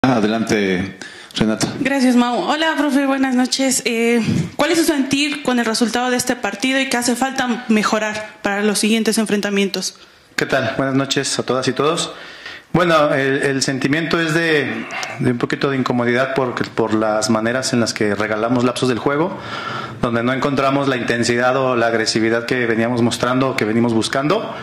Adelante, Renata. Gracias, Mau. Hola, profe, buenas noches. ¿Cuál es su sentir con el resultado de este partido y qué hace falta mejorar para los siguientes enfrentamientos? ¿Qué tal? Buenas noches a todas y todos. Bueno, el sentimiento es de un poquito de incomodidad por las maneras en las que regalamos lapsos del juego, donde no encontramos la intensidad o la agresividad que veníamos mostrando o que venimos buscando.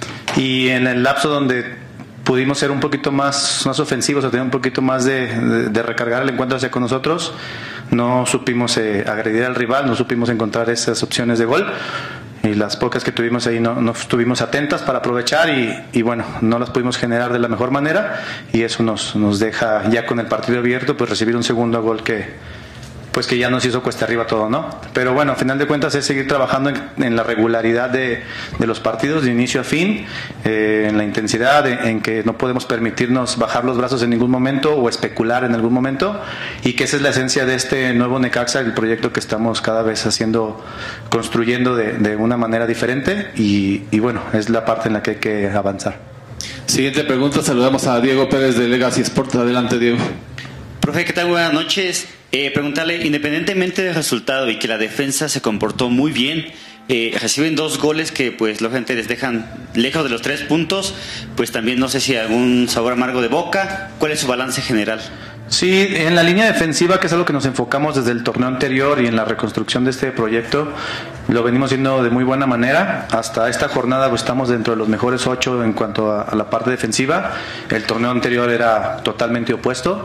Y en el lapso donde pudimos ser un poquito más ofensivos o tener un poquito más de recargar el encuentro hacia con nosotros, no supimos agredir al rival, no supimos encontrar esas opciones de gol. Y las pocas que tuvimos ahí no estuvimos atentas para aprovechar y bueno, no las pudimos generar de la mejor manera y eso nos deja ya con el partido abierto pues recibir un segundo gol que ya nos hizo cuesta arriba todo, ¿no? Pero bueno, a final de cuentas es seguir trabajando en la regularidad de los partidos de inicio a fin, en la intensidad, en que no podemos permitirnos bajar los brazos en ningún momento o especular en algún momento y que esa es la esencia de este nuevo Necaxa, el proyecto que estamos cada vez construyendo de una manera diferente y bueno, es la parte en la que hay que avanzar. Siguiente pregunta, saludamos a Diego Pérez de Legacy Sport. Adelante, Diego. Profe, ¿qué tal? Buenas noches. Preguntarle, independientemente del resultado y que la defensa se comportó muy bien, reciben 2 goles que pues lógicamente les dejan lejos de los 3 puntos, pues también no sé si algún sabor amargo de boca. ¿Cuál es su balance general? Sí, en la línea defensiva, que es algo que nos enfocamos desde el torneo anterior y en la reconstrucción de este proyecto, lo venimos haciendo de muy buena manera. Hasta esta jornada pues, estamos dentro de los mejores 8 en cuanto a la parte defensiva. El torneo anterior era totalmente opuesto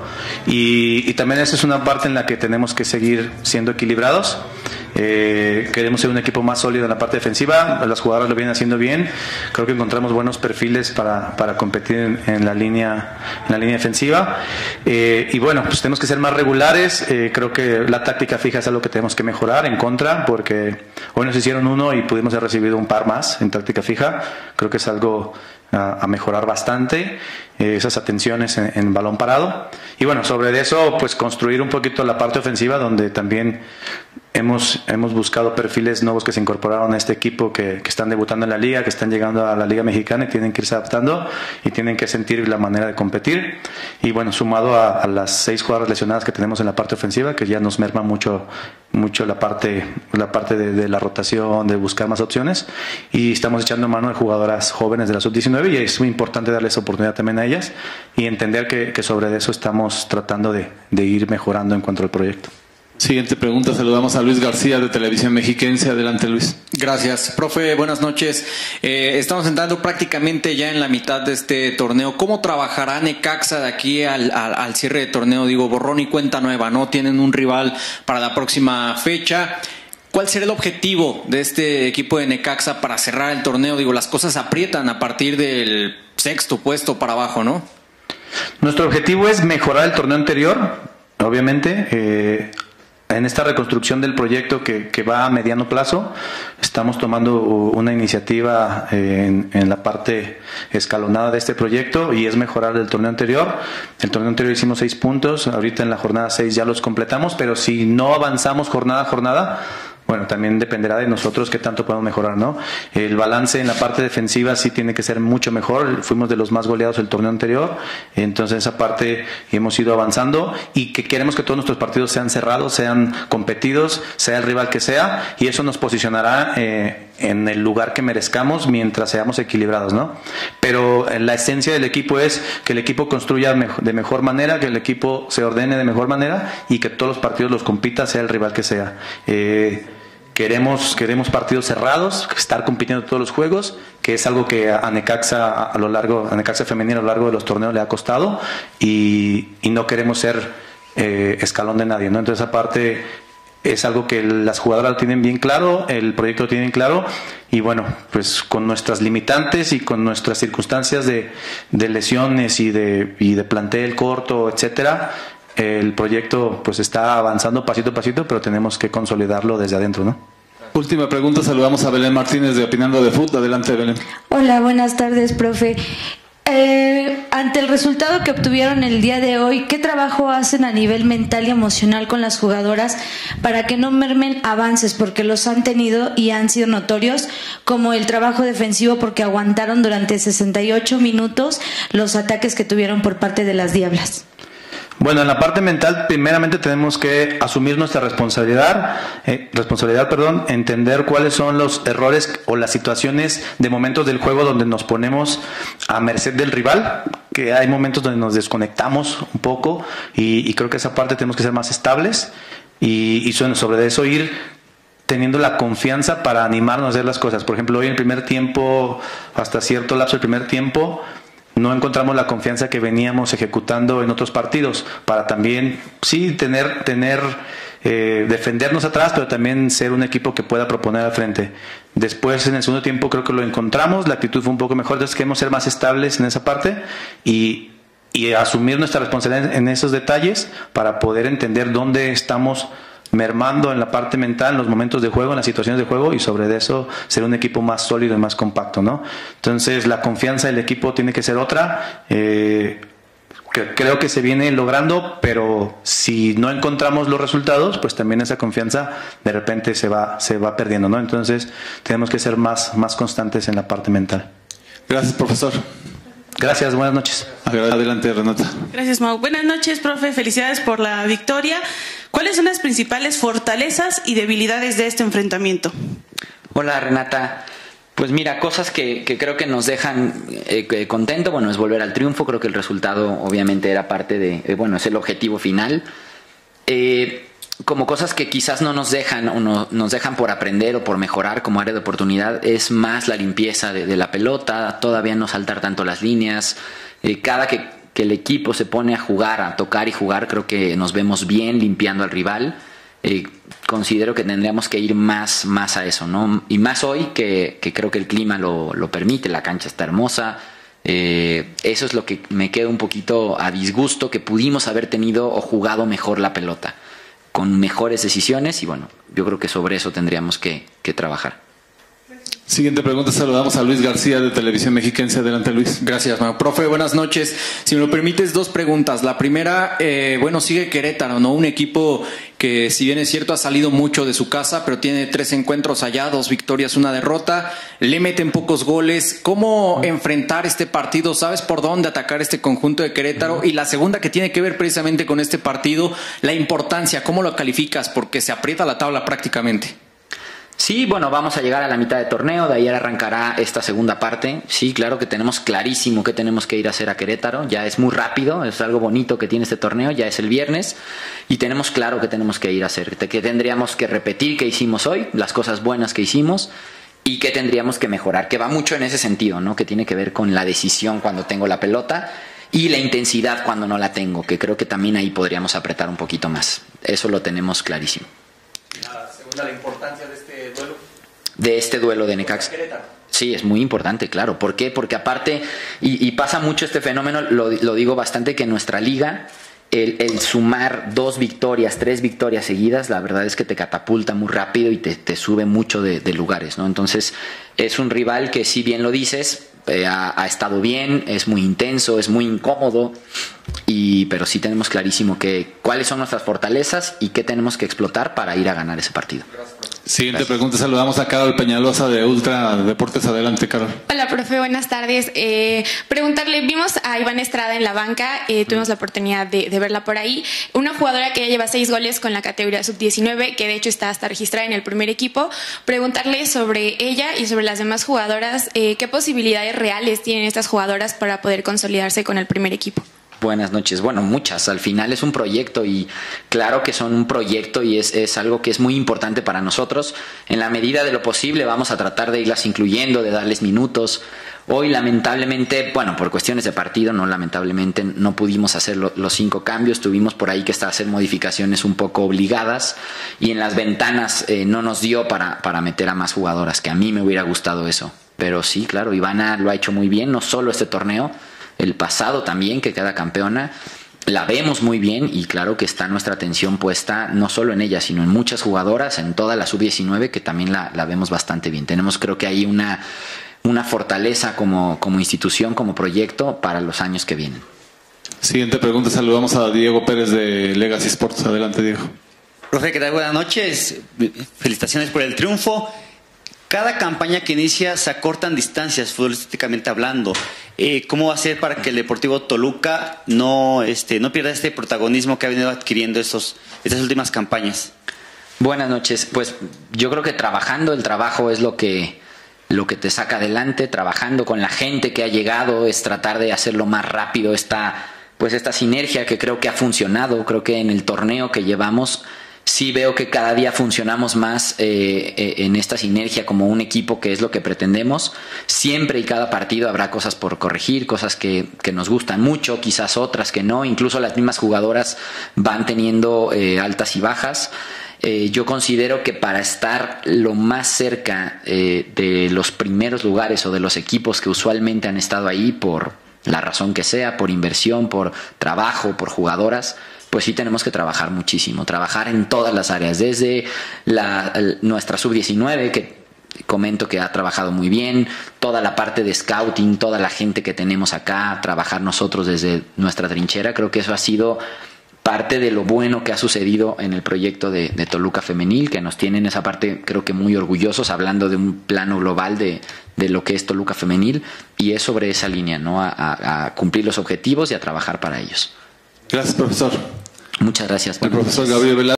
y también esa es una parte en la que tenemos que seguir siendo equilibrados. Queremos ser un equipo más sólido en la parte defensiva, las jugadoras lo vienen haciendo bien, creo que encontramos buenos perfiles para competir en la línea defensiva y bueno, pues tenemos que ser más regulares. Creo que la táctica fija es algo que tenemos que mejorar en contra, porque hoy nos hicieron 1 y pudimos haber recibido un par más en táctica fija. Creo que es algo a mejorar bastante, esas atenciones en balón parado y bueno, sobre eso pues construir un poquito la parte ofensiva, donde también hemos buscado perfiles nuevos que se incorporaron a este equipo, que están debutando en la liga, que están llegando a la liga mexicana y tienen que irse adaptando y tienen que sentir la manera de competir y bueno, sumado a las 6 jugadoras lesionadas que tenemos en la parte ofensiva, que ya nos merma mucho la parte de la rotación, de buscar más opciones y estamos echando mano de jugadoras jóvenes de la sub-19 y es muy importante darles oportunidad también a ellas y entender que sobre eso estamos tratando de ir mejorando en cuanto al proyecto. Siguiente pregunta, saludamos a Luis García de Televisión Mexiquense. Adelante, Luis. Gracias. Profe, buenas noches. Estamos entrando prácticamente ya en la mitad de este torneo. ¿Cómo trabajará Necaxa de aquí al cierre de torneo? Digo, borrón y cuenta nueva, ¿no? Tienen un rival para la próxima fecha. ¿Cuál será el objetivo de este equipo de Necaxa para cerrar el torneo? Digo, las cosas aprietan a partir del 6º puesto para abajo, ¿no? Nuestro objetivo es mejorar el torneo anterior, obviamente. En esta reconstrucción del proyecto que va a mediano plazo, estamos tomando una iniciativa en la parte escalonada de este proyecto y es mejorar el torneo anterior. El torneo anterior hicimos 6 puntos, ahorita en la jornada 6 ya los completamos, pero si no avanzamos jornada a jornada, bueno, también dependerá de nosotros qué tanto podemos mejorar, ¿no? El balance en la parte defensiva sí tiene que ser mucho mejor. Fuimos de los más goleados el torneo anterior, entonces esa parte hemos ido avanzando y que queremos que todos nuestros partidos sean cerrados, sean competidos, sea el rival que sea, y eso nos posicionará en el lugar que merezcamos mientras seamos equilibrados, ¿no? Pero la esencia del equipo es que el equipo construya de mejor manera, que el equipo se ordene de mejor manera y que todos los partidos los compita, sea el rival que sea. Queremos partidos cerrados, estar compitiendo todos los juegos, que es algo que a Necaxa a Necaxa femenina a lo largo de los torneos le ha costado y no queremos ser escalón de nadie, ¿no? Entonces esa parte es algo que las jugadoras lo tienen bien claro, el proyecto lo tienen claro y bueno, pues con nuestras limitantes y con nuestras circunstancias de lesiones y de plantel corto, etcétera, el proyecto pues está avanzando pasito a pasito, pero tenemos que consolidarlo desde adentro, ¿no? Última pregunta, saludamos a Belén Martínez de Opinando de Fútbol. Adelante, Belén. Hola, buenas tardes, profe. Ante el resultado que obtuvieron el día de hoy, ¿qué trabajo hacen a nivel mental y emocional con las jugadoras para que no mermen avances? Porque los han tenido y han sido notorios, como el trabajo defensivo, porque aguantaron durante 68 minutos los ataques que tuvieron por parte de las Diablas. Bueno, en la parte mental, primeramente tenemos que asumir nuestra responsabilidad, entender cuáles son los errores o las situaciones de momentos del juego donde nos ponemos a merced del rival, que hay momentos donde nos desconectamos un poco y creo que esa parte tenemos que ser más estables y sobre eso ir teniendo la confianza para animarnos a hacer las cosas. Por ejemplo, hoy en el primer tiempo, hasta cierto lapso del primer tiempo, no encontramos la confianza que veníamos ejecutando en otros partidos para también, sí, defendernos atrás, pero también ser un equipo que pueda proponer al frente. Después, en el segundo tiempo, creo que lo encontramos, la actitud fue un poco mejor, entonces queremos ser más estables en esa parte y asumir nuestra responsabilidad en esos detalles para poder entender dónde estamos mermando en la parte mental, en los momentos de juego, en las situaciones de juego, y sobre eso ser un equipo más sólido y más compacto, ¿no? Entonces la confianza del equipo tiene que ser otra, creo que se viene logrando, pero si no encontramos los resultados, pues también esa confianza de repente se va perdiendo, ¿no? Entonces tenemos que ser más constantes en la parte mental. Gracias, profesor. Gracias, buenas noches. Adelante, Renata. Gracias, Mau. Buenas noches, profe. Felicidades por la victoria. ¿Cuáles son las principales fortalezas y debilidades de este enfrentamiento? Hola, Renata. Pues mira, cosas que creo que nos dejan contento, bueno, es volver al triunfo. Creo que el resultado obviamente era parte de, bueno, es el objetivo final. Como cosas que quizás no nos dejan o no, nos dejan por aprender o por mejorar como área de oportunidad, es más la limpieza de la pelota, todavía no saltar tanto las líneas. Cada que el equipo se pone a jugar, a tocar y jugar, creo que nos vemos bien limpiando al rival. Considero que tendríamos que ir más a eso, ¿no? Y más hoy que creo que el clima lo permite, la cancha está hermosa. Eso es lo que me queda un poquito a disgusto, que pudimos haber tenido o jugado mejor la pelota, con mejores decisiones, y bueno, yo creo que sobre eso tendríamos que trabajar. Siguiente pregunta, saludamos a Luis García de Televisión Mexiquense. Adelante, Luis. Gracias, Mau. Profe, buenas noches. Si me lo permites, dos preguntas. La primera, bueno, sigue Querétaro, ¿no? Un equipo que, si bien es cierto, ha salido mucho de su casa, pero tiene 3 encuentros allá, 2 victorias, 1 derrota. Le meten pocos goles. ¿Cómo enfrentar este partido? ¿Sabes por dónde atacar este conjunto de Querétaro? Y la segunda, que tiene que ver precisamente con este partido, la importancia. ¿Cómo lo calificas? Porque se aprieta la tabla prácticamente. Sí, bueno, vamos a llegar a la mitad de torneo, de ahí arrancará esta segunda parte. Sí, claro que tenemos clarísimo que tenemos que ir a hacer a Querétaro, ya es muy rápido, es algo bonito que tiene este torneo, ya es el viernes y tenemos claro que tenemos que ir a hacer, que tendríamos que repetir que hicimos hoy, las cosas buenas que hicimos y que tendríamos que mejorar, que va mucho en ese sentido, ¿no? Que tiene que ver con la decisión cuando tengo la pelota y la intensidad cuando no la tengo, que creo que también ahí podríamos apretar un poquito más, eso lo tenemos clarísimo. La importancia de este duelo. De este duelo de Necaxa. Sí, es muy importante, claro. ¿Por qué? Porque aparte, y pasa mucho este fenómeno, lo digo bastante, que en nuestra liga, el sumar 2 victorias, 3 victorias seguidas, la verdad es que te catapulta muy rápido y te sube mucho de lugares, ¿no? Entonces, es un rival que, si bien lo dices, ha estado bien, es muy intenso, es muy incómodo, pero sí tenemos clarísimo cuáles son nuestras fortalezas y qué tenemos que explotar para ir a ganar ese partido. Siguiente pregunta, saludamos a Carol Peñalosa de Ultra Deportes. Adelante, Carol. Hola, profe, buenas tardes. Preguntarle, vimos a Iván Estrada en la banca, tuvimos la oportunidad de verla por ahí, una jugadora que ya lleva 6 goles con la categoría sub-19, que de hecho está hasta registrada en el primer equipo. Preguntarle sobre ella y sobre las demás jugadoras, ¿qué posibilidades reales tienen estas jugadoras para poder consolidarse con el primer equipo? Buenas noches. Bueno, muchas. Al final es un proyecto y claro que son un proyecto y es algo que es muy importante para nosotros. En la medida de lo posible vamos a tratar de irlas incluyendo, de darles minutos. Hoy lamentablemente, bueno, por cuestiones de partido, no pudimos hacer los 5 cambios. Tuvimos por ahí que hacer modificaciones un poco obligadas y en las ventanas no nos dio para meter a más jugadoras, que a mí me hubiera gustado eso. Pero sí, claro, Ivana lo ha hecho muy bien, no solo este torneo, el pasado también, que queda campeona, la vemos muy bien y claro que está nuestra atención puesta no solo en ella, sino en muchas jugadoras, en toda la sub-19, que también la vemos bastante bien. Tenemos, creo que ahí una fortaleza como institución, como proyecto para los años que vienen. Siguiente pregunta, saludamos a Diego Pérez de Legacy Sports. Adelante, Diego. Profe, ¿qué tal? Buenas noches. Felicitaciones por el triunfo. Cada campaña que inicia se acortan distancias futbolísticamente hablando. ¿Cómo va a ser para que el Deportivo Toluca no pierda este protagonismo que ha venido adquiriendo estas últimas campañas? Buenas noches. Pues yo creo que trabajando, el trabajo es lo que te saca adelante. Trabajando con la gente que ha llegado es tratar de hacerlo más rápido esta sinergia que creo que ha funcionado. Creo que en el torneo que llevamos sí veo que cada día funcionamos más en esta sinergia como un equipo, que es lo que pretendemos. Siempre y cada partido habrá cosas por corregir, cosas que nos gustan mucho, quizás otras que no. Incluso las mismas jugadoras van teniendo altas y bajas. Yo considero que para estar lo más cerca de los primeros lugares o de los equipos que usualmente han estado ahí por la razón que sea, por inversión, por trabajo, por jugadoras, pues sí tenemos que trabajar muchísimo, trabajar en todas las áreas, desde nuestra sub-19, que comento que ha trabajado muy bien, toda la parte de scouting, toda la gente que tenemos acá, trabajar nosotros desde nuestra trinchera. Creo que eso ha sido parte de lo bueno que ha sucedido en el proyecto de Toluca Femenil, que nos tiene en esa parte creo que muy orgullosos, hablando de un plano global de lo que es Toluca Femenil, y es sobre esa línea, ¿no? A cumplir los objetivos y a trabajar para ellos. Gracias, profesor. Muchas gracias. El profesor Gabriel Velasco.